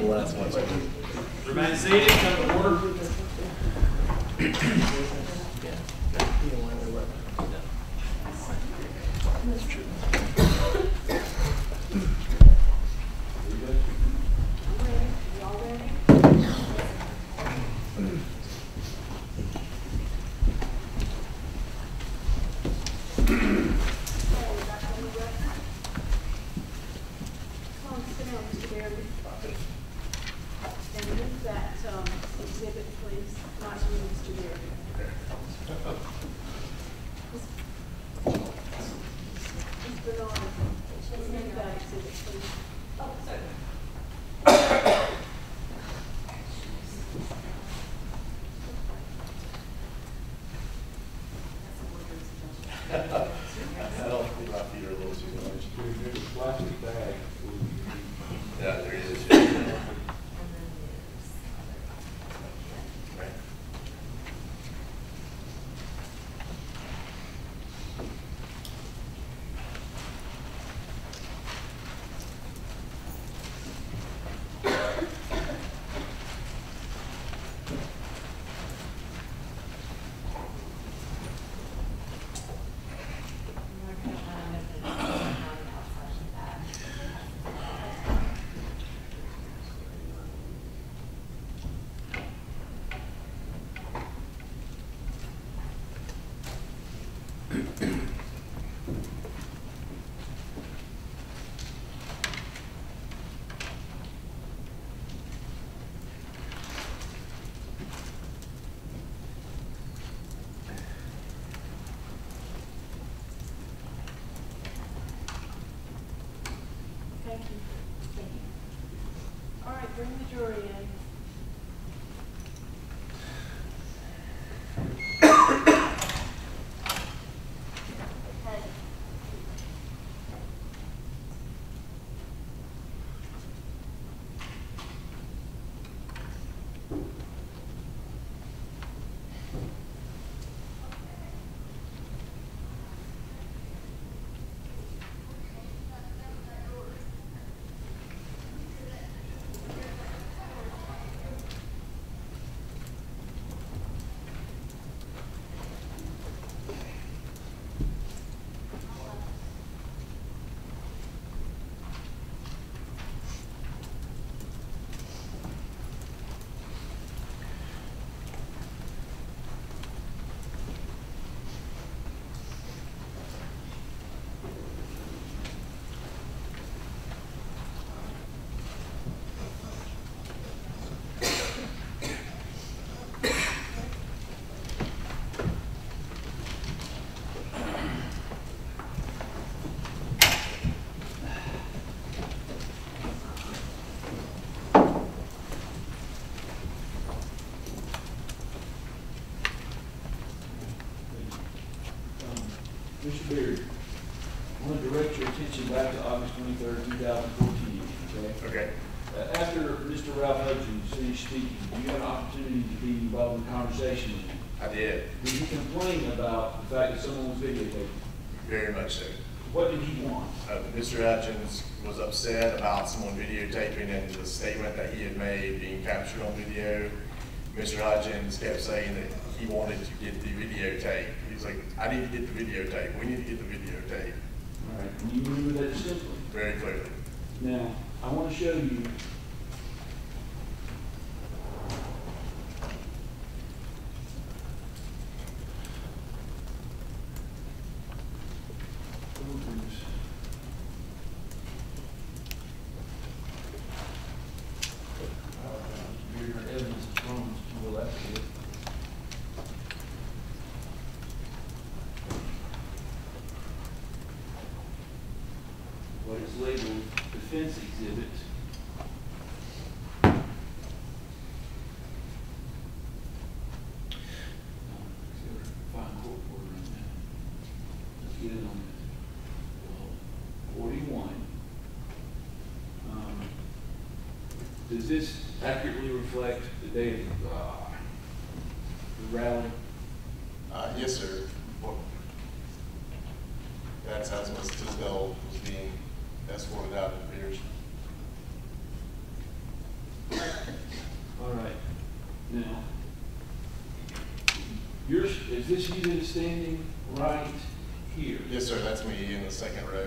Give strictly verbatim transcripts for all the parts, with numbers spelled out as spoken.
the last one. Remain seated, come to order. Thank you. Thank you. All right, bring the jury in. Mister Bearden, I want to direct your attention back to August twenty-third, two thousand fourteen, okay? Okay. Uh, after Mister Ralph Hutchins finished speaking, you had an opportunity to be involved in a conversation with him. I did. Did he complain about the fact that someone was videotaping? Very much so. What did he want? Uh, Mister Hutchins was upset about someone videotaping and the statement that he had made being captured on video. Mister Hutchins kept saying that he wanted to get the videotape. He's like, I need to get the videotape. We need to get the videotape. All right, and you remember that distinctly? Very clearly. Now, I want to show you what is labeled defense exhibit. Fine court order right now. Let's get it on forty-one. Um, does this accurately reflect the date of uh, the rally? Uh, yes, sir. Well, that's how Miz Tisdale was being escorted out, it appears. is this you that is standing right here? Yes, sir, that's me in the second row.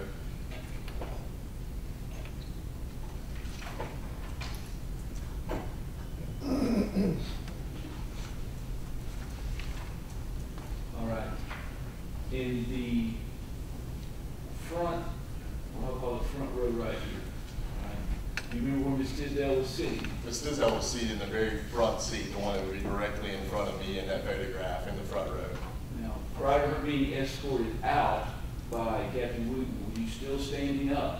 All right. In the front, what I'll call the front row right here. All right. Do you remember where Miz Tisdale was sitting? Miz Tisdale was seated in the very front seat, the one that would be directly in front of me in that photograph in the front row. Now, prior to her being escorted out by Captain Wooten, were you still standing up?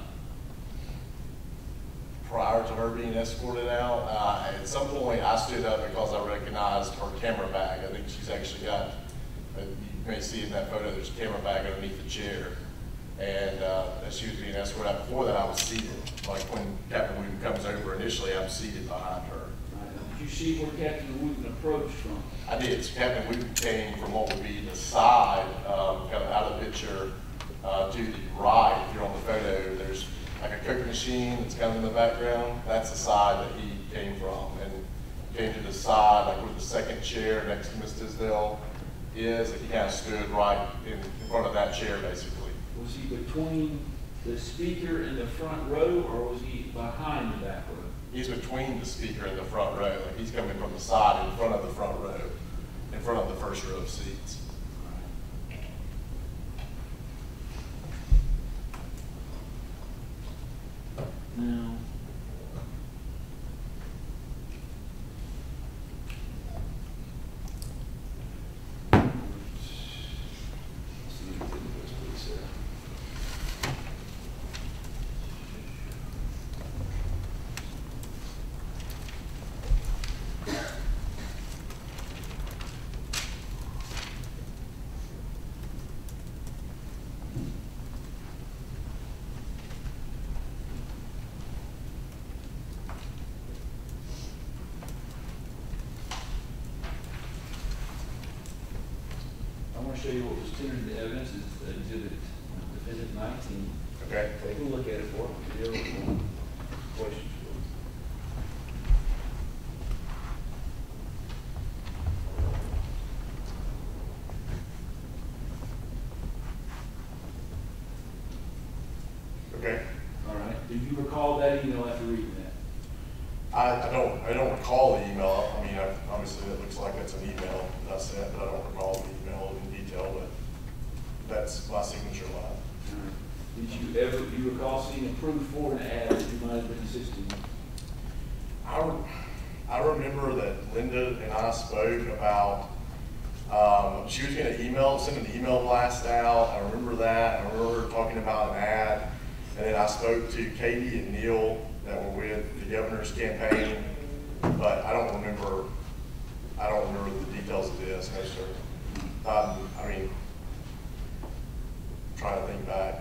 Prior to her being escorted out, uh, at some point I stood up because I recognized her camera bag. I think she's actually got, uh, you may see in that photo, there's a camera bag underneath the chair. And uh, as she was being escorted out, before that I was seated. Like when Captain Wooten comes over initially, I'm seated behind her. Right. Now, did you see where Captain Wooten approached from? I did. So Captain Wooten came from what would be the side, um, kind of out of the picture uh, to the right. If you're on the photo, there's like a Coke machine that's kind of in the background. That's the side that he came from, and came to the side, like where the second chair next to Miz Tisdale is. Like he kind of stood right in, in front of that chair, basically. Was he between the speaker and the front row, or was he behind the back row? He's between the speaker and the front row. Like he's coming from the side in front of the front row, in front of the first row of seats. Now, I want to show you what was tendered into evidence is exhibit defendant nineteen. Okay. Take a look at it for me. There was one question for you. Okay. All right. Do you recall that email after reading that? I, I don't I don't recall the email. I mean, I, obviously it looks like that's an email that I sent, but I don't recall the email in detail. But that's my signature line. Did you ever, do you recall seeing approved for an ad that you might have been assisting with? I, re- I remember that Linda and I spoke about, um, she was going to email, send an email blast out. I remember that. I remember her talking about an ad. And then I spoke to Katie and Neil that were with the governor's campaign. But I don't remember, I don't remember the details of this, no sir. Um, I mean, trying to think back.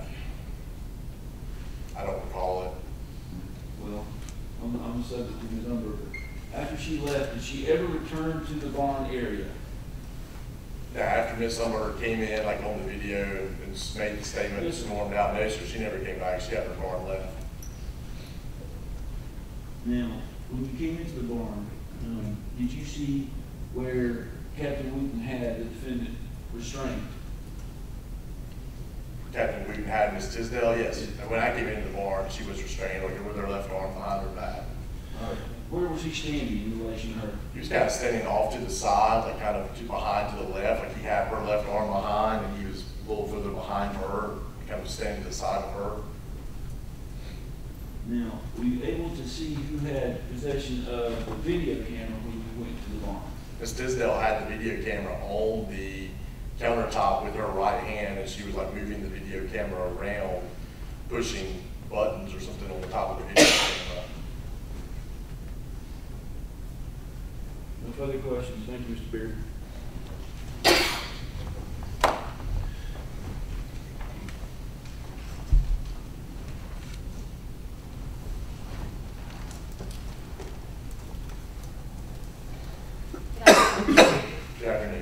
I don't recall it. Well, I'm, I'm subject to the number. After she left, did she ever return to the barn area? Yeah, after Miss Summer came in, like on the video, and just made the statement and stormed out, no, so she never came back. She got in her car and left. Now, when you came into the barn, um, did you see where Captain Wooten had the defendant restrained? Captain Wooten had Miss Tisdale, yes. And when I came into the barn, she was restrained, like with her left arm behind her back. All right. Where was he standing in relation to her? He was kind of standing off to the side, like kind of to behind to the left, like he had her left arm behind, and he was a little further behind her, kind of standing to the side of her. Now, were you able to see who had possession of the video camera when you went to the barn? Miss Tisdale had the video camera on the countertop with her right hand, and she was like moving the video camera around, pushing buttons or something on the top of the video camera. No further questions. Thank you, Mister Bearden. Good afternoon.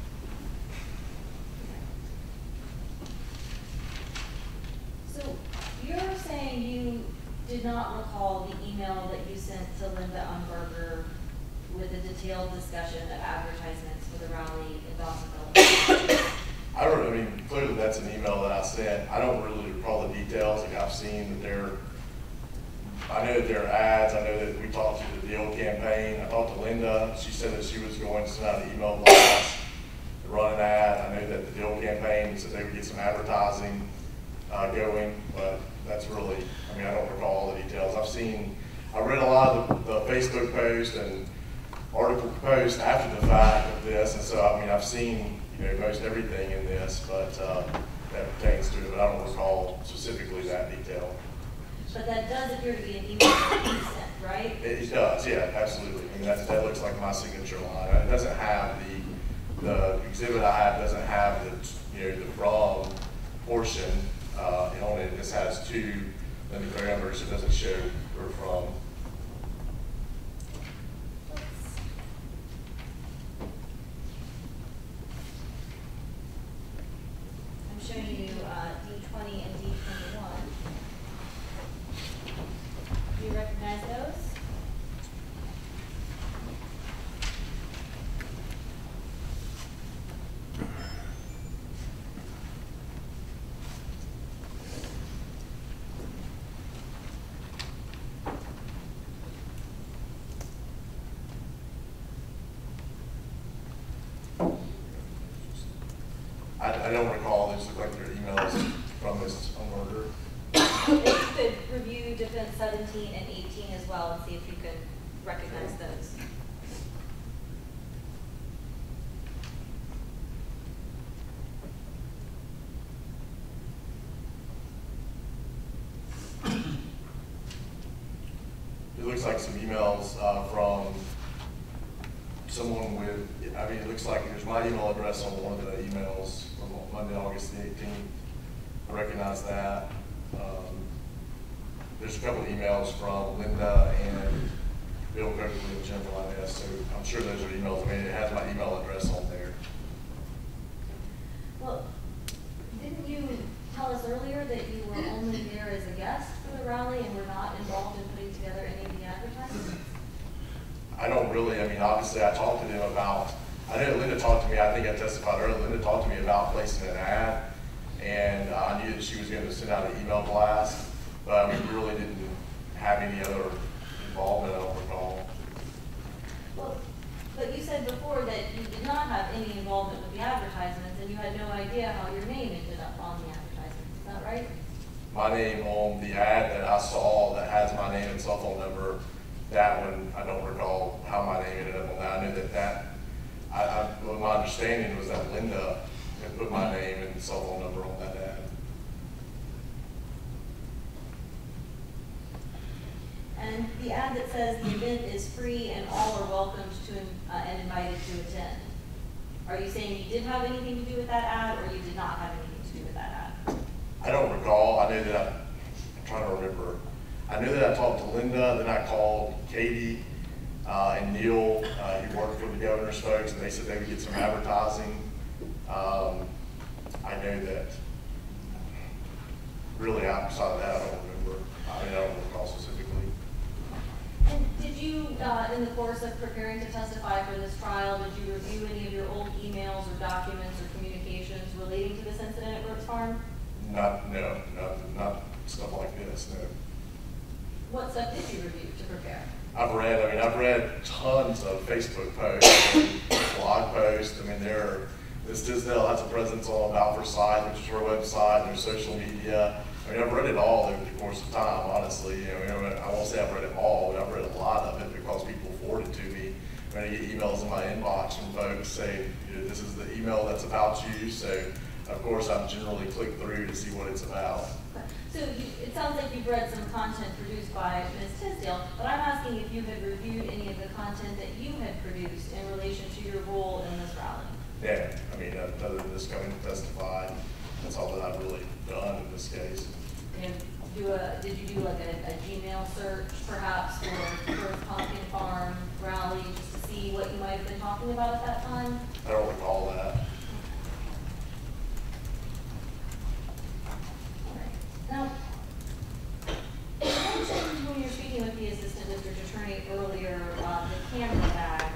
So you're saying you did not recall the email that you sent to Linda Umberger with a detailed discussion of advertisements for the rally in Dawson. I don't, I mean, clearly that's an email that I sent. I don't really recall the details. Like I've seen that there, I know that there are ads. I know that we talked to the Deal campaign. I talked to Linda. She said that she was going to send out an email blast to run an ad. I know that the Deal campaign said they would get some advertising uh, going, but that's really, I mean, I don't recall all the details. I've seen, I read a lot of the, the Facebook post and article post after the fact of this, and so, I mean, I've seen, you know, most everything in this, but uh, that pertains to it, but I don't recall specifically that detail. But that does appear to be an email that you sent, right? It, it does, yeah, absolutely. I mean, that, that looks like my signature line. It doesn't have the, the exhibit I have doesn't have the, you know, the from portion uh, on it. It just has two, then the parameters, it doesn't show where from. Showing you uh, D twenty and D twenty-one. Do you recognize those? I, I don't recall. These look like they're emails from this homeowner. If you could review defense seventeen and eighteen as well and see if you could recognize those. It looks like some emails uh, from someone with, I mean, it looks like there's my email address on one of the emails from Monday, August the eighteenth. I recognize that. Um, there's a couple of emails from Linda and Bill Coakley and Jennifer Nydeo, so I'm sure those are emails. I mean, it has my email address on there. Well, didn't you tell us earlier that you were only there as a guest for the rally and were not involved in putting together any of the advertisements? I don't really, I mean, obviously I talked to them about, I know Linda talked to me, I think I testified earlier, Linda talked to me about placing an ad, and uh, I knew that she was going to send out an email blast, but I mean, we really didn't have any other involvement, I don't recall. Well, but you said before that you did not have any involvement with the advertisements and you had no idea how your name ended up on the advertisements, is that right? My name on the ad that I saw that has my name and cell phone number, that one, I don't recall how my name ended up on that. I knew that that, I, I, well, my understanding was that Linda had put my name and cell phone number on that ad. And the ad that says the event is free and all are welcomed to uh, and invited to attend. Are you saying you did have anything to do with that ad or you did not have anything to do with that ad? I don't recall. I know that I, I'm trying to remember. I knew that I talked to Linda, then I called Katie uh, and Neil, uh, who worked for the governor's folks, and they said they would get some advertising. Um, I know that, really outside of that, I don't remember. I mean, I don't recall specifically. And did you, uh, in the course of preparing to testify for this trial, did you review any of your old emails or documents or communications relating to this incident at Brooks Farm? Not, no, not, not stuff like this, no. What stuff did you review to prepare? I've read, I mean, I've read tons of Facebook posts, and blog posts. I mean, there are, Miz Tisdale has a presence on About for Side, which is her website, and there's social media. I mean, I've read it all over the course of time, honestly. You know, I, mean, I won't say I've read it all, but I've read a lot of it because people forward it to me. When I get emails in my inbox from folks saying, you know, this is the email that's about you, so of course I generally click through to see what it's about. So you, it sounds like you've read some content produced by Miz Tisdale, but I'm asking if you had reviewed any of the content that you had produced in relation to your role in this rally. Yeah, I mean, uh, other than just coming to testify, that's all that I've really done in this case. And do a, did you do like a, a Gmail search perhaps for First Pumpkin Farm rally just to see what you might have been talking about at that time? I don't recall that. Now, you mentioned when you were speaking with the assistant district attorney earlier, uh, the camera bag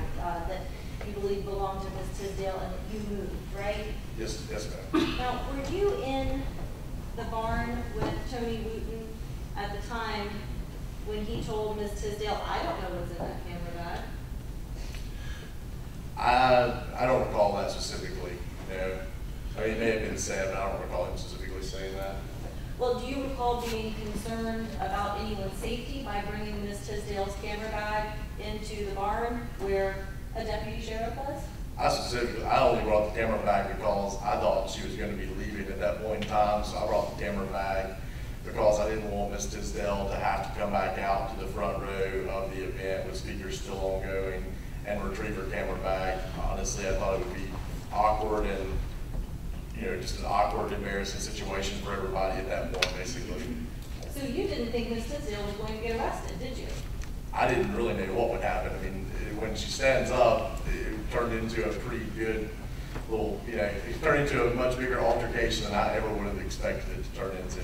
believe belonged to Miz Tisdale and that you moved, right? Yes, yes, ma'am. Now, were you in the barn with Tony Wooten at the time when he told Miz Tisdale, I don't know what's in that camera bag? I, I don't recall that specifically, you know. I mean, it may have been said, but I don't recall him specifically saying that. Well, do you recall being concerned about anyone's safety by bringing Miz Tisdale's camera bag into the barn where a deputy sheriff was? I specifically, I only brought the camera bag because I thought she was going to be leaving at that point in time, so I brought the camera bag because I didn't want Miz Tisdale to have to come back out to the front row of the event with speakers still ongoing and retrieve her camera bag. Honestly, I thought it would be awkward and, you know, just an awkward, embarrassing situation for everybody at that point, basically. So you didn't think Miz Tisdale was going to get arrested, did you? I didn't really know what would happen. I mean, when she stands up, it turned into a pretty good little, you know, it turned into a much bigger altercation than I ever would have expected it to turn into.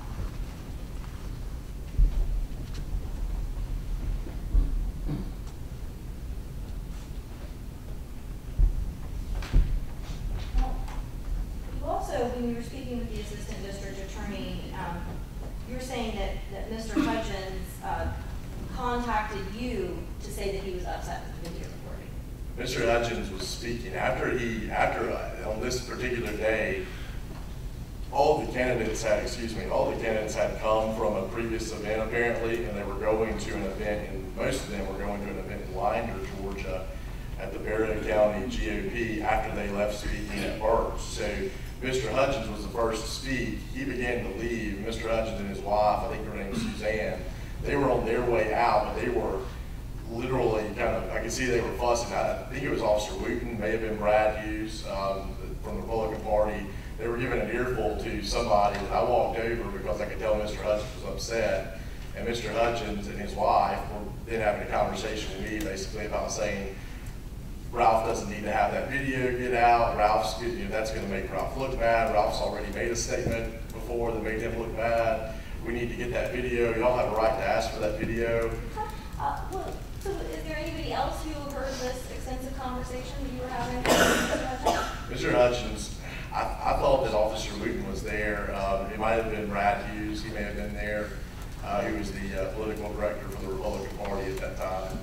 Well, you also, when you were speaking with the assistant district attorney, um, you were saying that, that Mister Hudgens uh, contacted you to say that he was upset with the video recording. Mister Hudgens was speaking after he, after, uh, on this particular day, all the candidates had, excuse me, all the candidates had come from a previous event apparently, and they were going to an event, and most of them were going to an event in Winder, Georgia, at the Bearden County G O P after they left speaking at Burt's. So Mister Hudgens was the first to speak. He began to leave. Mister Hudgens and his wife, I think her name was Suzanne, they were on their way out, but they were literally kind of, I could see they were fussing. I think it was Officer Wooten, may have been Brad Hughes um, from the Republican Party. They were giving an earful to somebody, and I walked over because I could tell Mister Hudgens was upset. And Mister Hudgens and his wife were then having a conversation with me basically about saying, Ralph doesn't need to have that video get out. Ralph's, you know, that's going to make Ralph look bad. Ralph's already made a statement before that made him look bad. We need to get that video. Y'all have a right to ask for that video. Uh, well, so is there anybody else who heard this extensive conversation that you were having with Mister Hudgens? Mister Hudgens, I, I thought that Officer Wooten was there. Um, it might have been Brad Hughes. He may have been there. Uh, he was the uh, political director for the Republican Party at that time.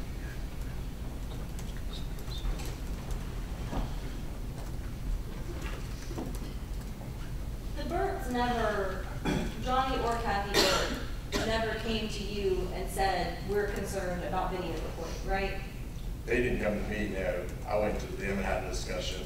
The Burts never, Johnny or Kathy Burt, never came to you and said, we're concerned about video recording, right? They didn't come to me, no. I went to them and had a discussion.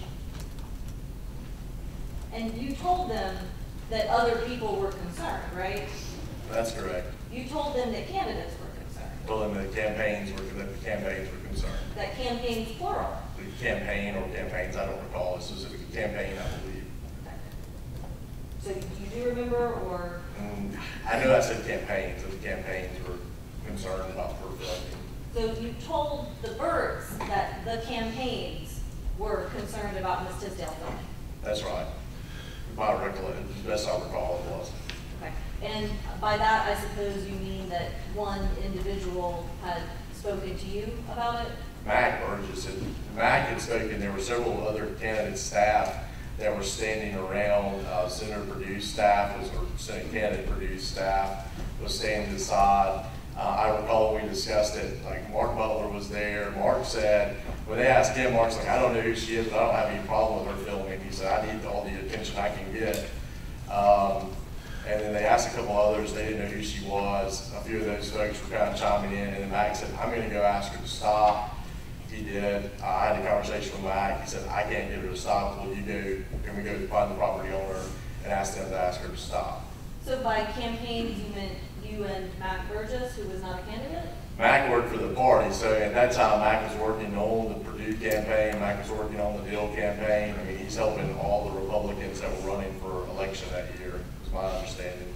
And you told them that other people were concerned, right? That's correct. You told them that candidates were concerned, Told them that campaigns were, that the campaigns were concerned. that campaigns plural. The campaign or campaigns, I don't recall, a specific campaign, I believe. So you do remember, or? Mm, I know I said campaigns, that the campaigns were concerned about her filming. So you told the Burts that the campaigns were concerned about Miz Tisdale filming? That's right. My recollection, the best I recall it was. Okay. And by that, I suppose you mean that one individual had spoken to you about it? Mac Burgess had, Mac had spoken, there were several other candidate staff that were standing around, uh, Senator Perdue's staff, was, or Senate candidate Perdue's staff was standing to the side. Uh, I recall when we discussed it, like Mark Butler was there. Mark said, when they asked him, Mark's like, I don't know who she is, but I don't have any problem with her filming. He said, I need all the attention I can get. Um, and then they asked a couple others, they didn't know who she was. A few of those folks were kind of chiming in, and then Mac said, I'm gonna go ask her to stop. He did. Uh, I had a conversation with Mac. He said, I can't get her to stop. Well, you go, can we go find the property owner and ask them to ask her to stop? So by campaigns, you meant you and Mac Burgess, who was not a candidate? Mac worked for the party, so at that time, Mac was working on the Purdue campaign, Mac was working on the Dill campaign. I mean, he's helping all the Republicans that were running for election that year, is my understanding.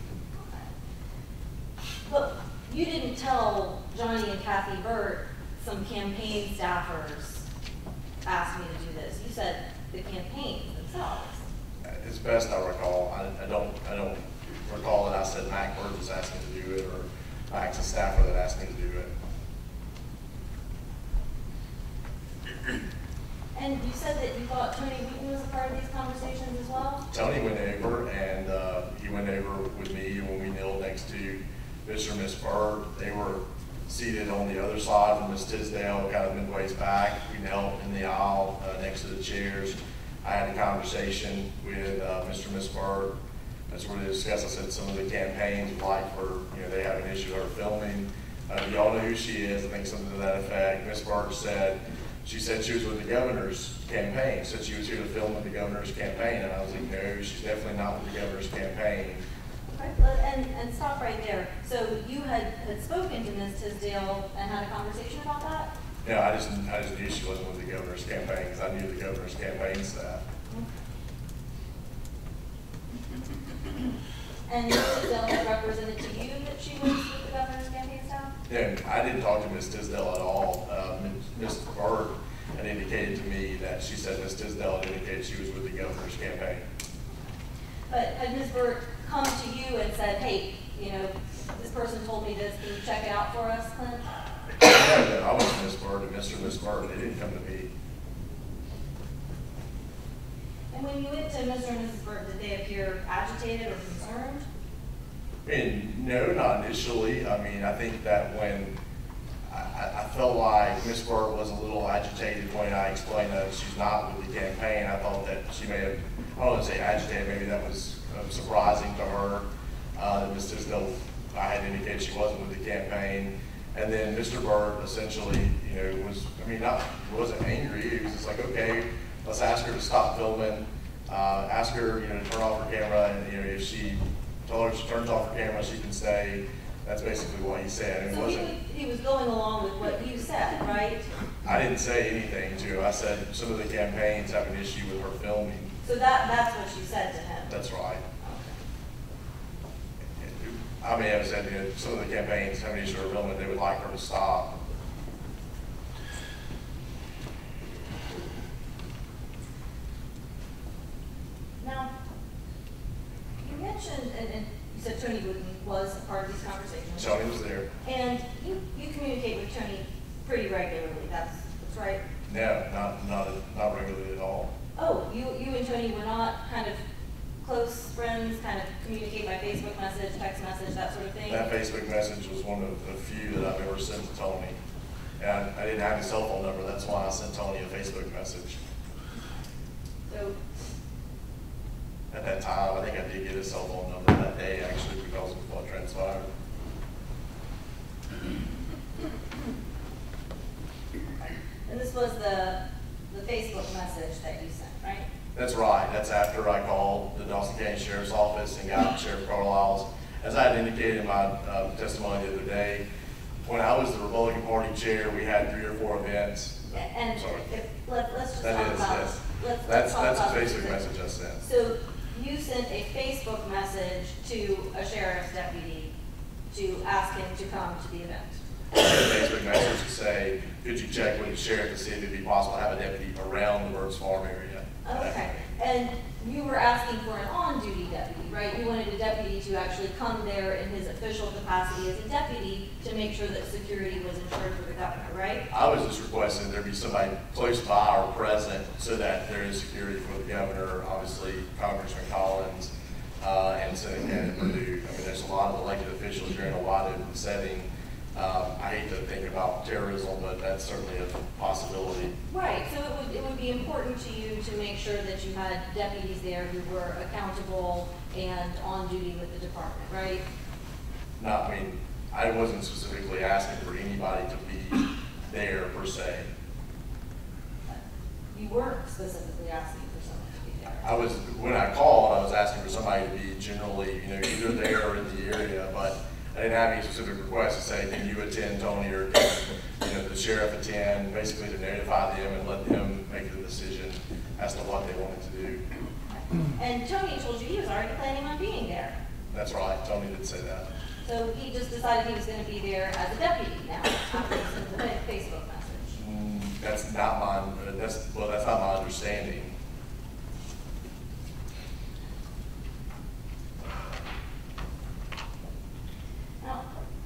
But you didn't tell Johnny and Kathy Burt, some campaign staffers asked me to do this. You said the campaigns themselves. As best I recall, I, I don't, I don't recall that I said Mac Burgess asked me to do it, or Mac's a staffer that asked me to do it. And Mister and Miss Bird. They were seated on the other side from Miss Tisdale, kind of midways back. We knelt in the aisle uh, next to the chairs. I had a conversation with uh, Mister and Miss Bird. That's where they discussed, I said, some of the campaigns would like for, you know, they have an issue with her filming. Uh, y'all know who she is, I think something to that effect. Miss Bird said, she said she was with the governor's campaign, said she was here to film with the governor's campaign, and I was like, no, she's definitely not with the governor's campaign. Okay, well, and, and stop right there. So you had, had spoken to Miz Tisdale and had a conversation about that? No, I just, I just knew she wasn't with the governor's campaign, because I knew the governor's campaign staff. And Miz Tisdale had represented to you that she was with the governor's campaign staff? Yeah, I didn't talk to Miz Tisdale at all. Uh, Miz Bird had indicated to me that she said Miz Tisdale had indicated she was with the governor's campaign. But had Miz Bird come to you and said, hey, you know, this person told me this, can you check it out for us, Clint? No, no, I was Miz Bird and Mister and Miz Bird. They didn't come to me. And when you went to Mister and Missus Bird, did they appear agitated or concerned? I mean, no, not initially. I mean, I think that when I, I felt like Miz Bird was a little agitated when I explained that she's not with the campaign. I thought that she may have, I don't want to say agitated, maybe that was uh, surprising to her. Uh, that Miz Tisdale, I had indicated she wasn't with the campaign. And then Mister Bird essentially, you know, was, I mean, not, wasn't angry. He was just like, okay, let's ask her to stop filming. Uh, ask her, you know, to turn off her camera, and you know, if she told her if she turns off her camera, she can stay. That's basically what he said. And it So he, wasn't, was- he was going along with what you said, right? I didn't say anything to her. I said some of the campaigns have an issue with her filming. So that, that's what you said to him? That's right. I may have said, you know, some of the campaigns have an issue with her filming. They would like her to stop. Now, you mentioned, and, and you said Tony Wooten was a part of these conversations. Tony was there. And you, you communicate with Tony pretty regularly, that's, that's right? No, not, not, not regularly at all. Oh, you, you and Tony were not kind of close friends, kind of communicate by Facebook message, text message, that sort of thing? That Facebook message was one of the few that I've ever sent to Tony. And I didn't have his cell phone number, that's why I sent Tony a Facebook message. So, At that time, I think I did get his cell phone number that day, actually, because of what transpired. and this was the, the Facebook message that you sent, right? That's right, that's after I called the Dawson County Sheriff's Office and got Sheriff Carlisle's. As I had indicated in my uh, testimony the other day, when I was the Republican Party chair, we had three or four events. And Sorry. if, let, let's just That talk is, about, yes. let's, let's That's, talk that's about a this Facebook thing. message I sent. So you sent a Facebook message to a sheriff's deputy to ask him to come to the event. I sent a Facebook message to say, could you check with the sheriff to see if it'd be possible to have a deputy around the Birds Farm area? Okay, and you were asking for an on-duty deputy, right? You wanted a deputy to actually come there in his official capacity as a deputy to make sure that security was ensured for the governor, right? I was just requesting there be somebody close by or present so that there is security for the governor, obviously Congressman Collins, uh, and Senate Candidate Perdue. I mean, there's a lot of elected officials here in a wide open setting. Um, I hate to think about terrorism, but that's certainly a possibility. Right, so it would, it would be important to you to make sure that you had deputies there who were accountable and on duty with the department, right? Not, I mean, I wasn't specifically asking for anybody to be there per se. You weren't specifically asking for someone to be there. I was, when I called, I was asking for somebody to be generally, you know, either there or in the area, but I didn't have any specific requests to say, can you attend, Tony, or can, you know, the sheriff attend, basically to notify them and let them make the decision as to what they wanted to do. And Tony told you he was already planning on being there. That's right, Tony did say that. So he just decided he was going to be there as a deputy now, after he sent the Facebook message. Mm, that's not my, uh, that's, well, that's not my understanding. Now,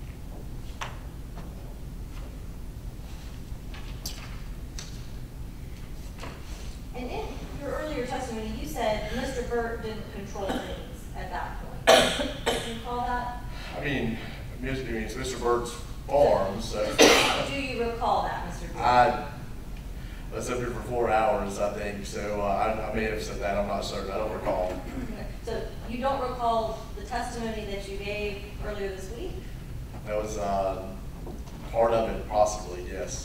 and in your earlier testimony, you said Mister Burt didn't control things at that point. Do you recall that? I mean, Mister I mean, it's Mister Burt's farm, so. Do you recall that, Mister Bearden? I was up here for four hours, I think, so uh, I, I may have said that, I'm not certain, I don't recall. Okay. So you don't recall the testimony that you gave earlier this week? That was uh, part of it, possibly, yes.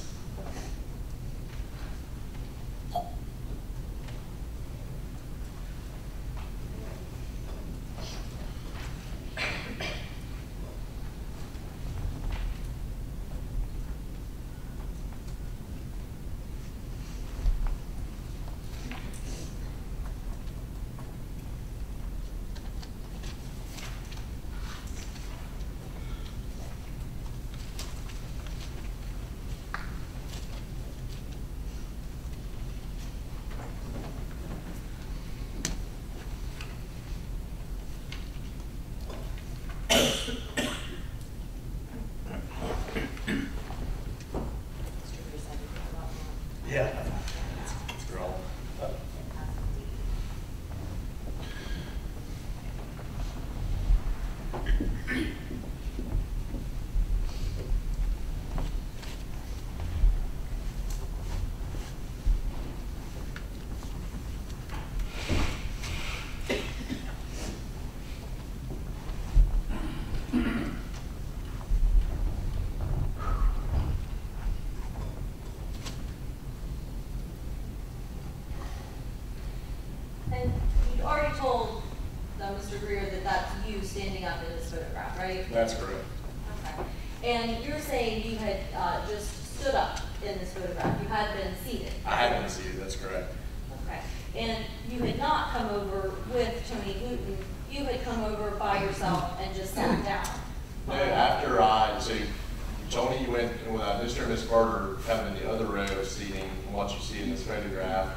Yeah, it's, it's grown. And you'd already told uh, Mister Greer that that's you standing up in this photograph, right? That's correct. Okay. And you're saying you had uh, just stood up in this photograph. You had been seated. I had been seated, that's correct. Okay. And you had not come over with Tony Wooten. You had come over by yourself and just sat down. No, after I, so Tony went with uh, Mister and Miss Carter kind of in the other row of seating, what you see in this photograph.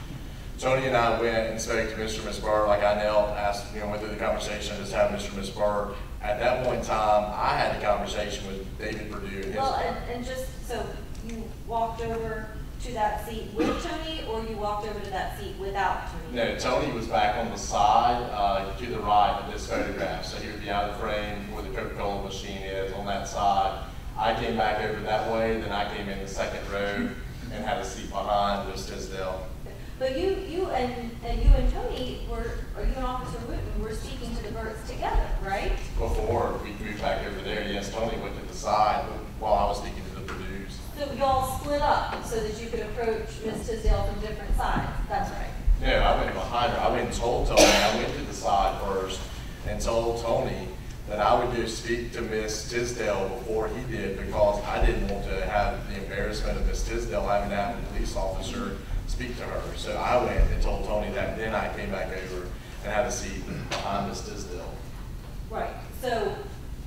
Tony and I went and spoke to Mister and Miss Barr, like I knelt, asked, you know, went through the conversation, just had Mister and Miss Barr. At that point in time, I had a conversation with David Perdue and his. Well, and, and just, so you walked over to that seat with Tony, or you walked over to that seat without Tony? No, Tony was back on the side, uh, to the right of this photograph, so he would be out of the frame where the Coca-Cola machine is, on that side. I came back over that way, then I came in the second row and had a seat behind Miz Tisdale. But you, you and, and you and Tony were, or you and Officer Wooten were speaking to the Burts together, right? Before we moved back over there, yes, Tony went to the side while I was speaking to the Perdues. So y'all split up so that you could approach Miz Tisdale from different sides. That's right. No, I went behind her. I went and told Tony. I went to the side first and told Tony that I would go speak to Miss Tisdale before he did, because I didn't want to have the embarrassment of Miss Tisdale having to have a police officer speak to her. So I went and told Tony that, then I came back over and had a seat behind Miss Tisdale. Right. So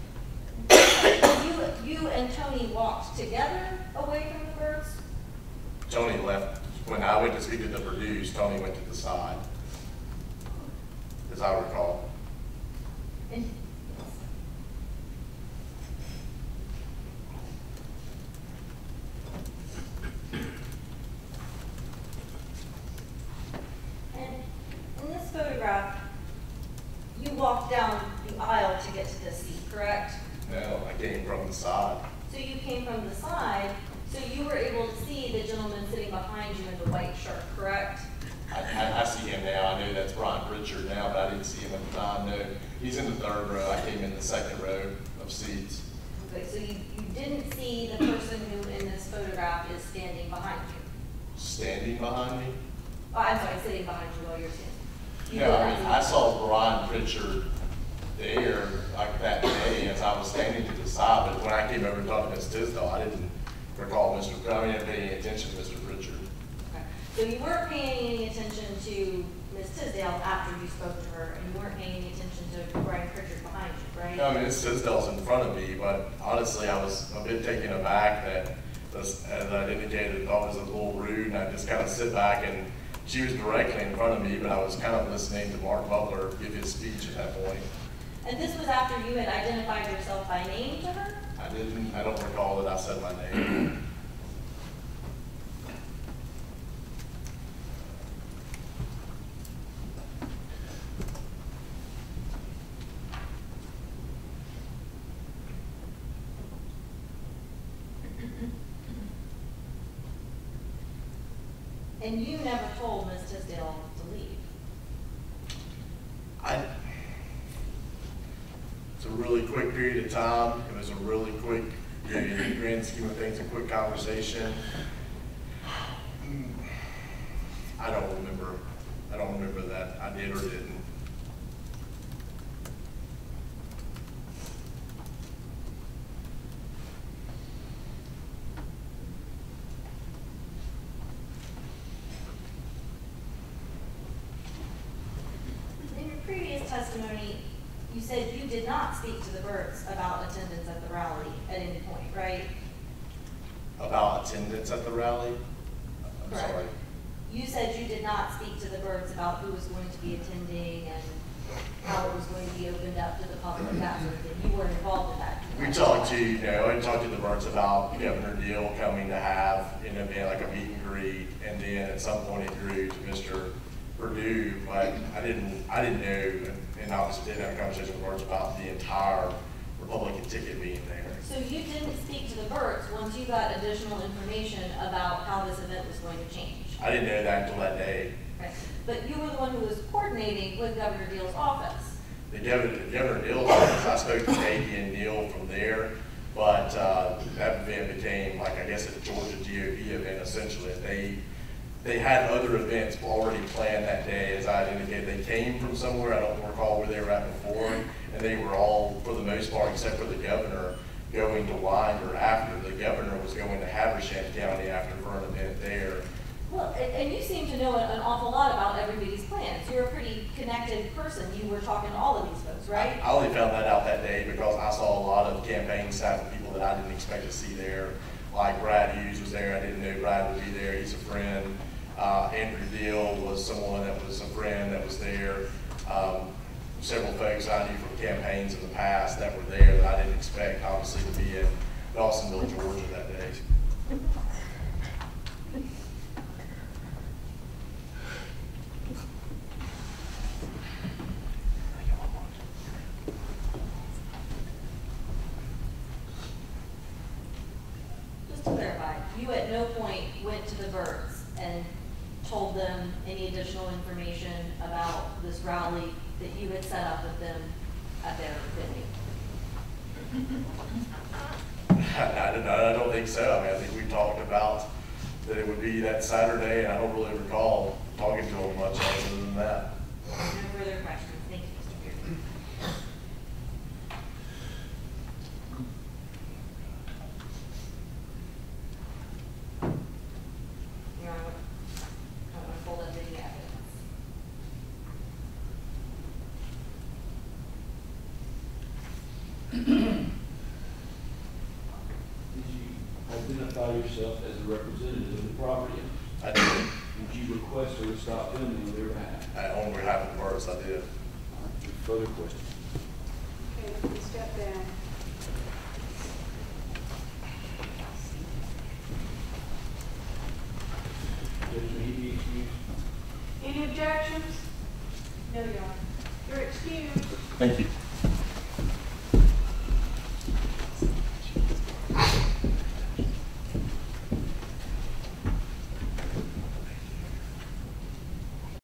you, you and Tony walked together away from the Burts? Tony left. When I went to speak to the Perdues, Tony went to the side, as I recall. And And in this photograph, you walked down the aisle to get to this seat, correct? No, I came from the side. So you came from the side, so you were able to see the gentleman sitting behind you in the white shirt, correct? I, I, I see him now. I know that's Brian Pritchard now, but I didn't see him at the time. No, he's in the third row. I came in the second row of seats. Okay, so you, you didn't see the person who in this photograph is standing behind you? Standing behind me? Oh, I'm sorry, sitting behind you while you're sitting. You No, did I not mean, see- I saw Brian Pritchard there like that day as I was standing to the side, but when I came over to talk to Miss Tisdale, I didn't recall Mister I mean, I didn't pay any attention to Mister Pritchard. Okay. So you weren't paying any attention to Miz Tisdale after you spoke to her, and you weren't paying any attention to Brian Pritchard behind you, right? I mean, Miss Tisdale's in front of me, but honestly, I was a bit taken aback that, this, as I indicated, thought it was a little rude, and I just kind of sit back, and she was directly in front of me, but I was kind of listening to Mark Butler give his speech at that point. And this was after you had identified yourself by name to her? I didn't, I don't recall that I said my name. And you never told Miz Tisdale to leave? I, it's a really quick period of time. It was a really quick, you know, in the grand scheme of things, a quick conversation. I don't remember. I don't remember that I did or didn't. In your previous testimony, you said you did not speak to the Burts about attendance at the rally at any point, right? About attendance at the rally? I'm Correct. sorry. You said you did not speak to the Burts about who was going to be attending and how it was going to be opened up to the public, that sort of thing. You weren't involved in that. We talked to, you know, I talked to the Burts about Governor Deal coming to have an event like a meet and greet, and then at some point it grew to Mister Perdue, but I didn't, I didn't know, and obviously didn't have a conversation with Burts about the entire Republican ticket being there. So you didn't speak to the Burts once you got additional information about how this event was going to change? I didn't know that until that day. Right. But you were the one who was coordinating with Governor Deal's office. The Governor, Governor Deal's office, I spoke to Katie and Neil from there, but uh, that event became like, I guess, a Georgia G O P event essentially. They they had other events already planned that day, as I had indicated. They came from somewhere, I don't recall where they were at before, and they were all, for the most part, except for the governor, going to Winder after. The governor was going to Habersham County after for an event there. Well, and, and you seem to know an, an awful lot about everybody's plans. You're a pretty connected person. You were talking to all of these folks, right? I only found that out that day because I saw a lot of campaign staff and people that I didn't expect to see there. Like Brad Hughes was there. I didn't know Brad would be there. He's a friend. Uh, Andrew Deal was someone that was a friend that was there. Um, several folks I knew from campaigns in the past that were there that I didn't expect, obviously, to be in Dawsonville, Georgia that day. Just to clarify, you at no point went to the Burts and told them any additional information about this rally that you had set up with them at their venue? I, don't, I don't think so. I mean, I think we talked about that it would be that Saturday, and I don't really recall talking to them much other than that. No further questions. Thank you, Mister Bearden. Your Honor, I want to fold up any evidence. Did you identify yourself as a representative of the property owners? I did. Did you request her to stop filming on their behalf? I, on behalf of the Burts, I did. Further questions? Okay, let me step down. Judge, may he be excused? Any objections? No, Your Honor. You're excused. Thank you.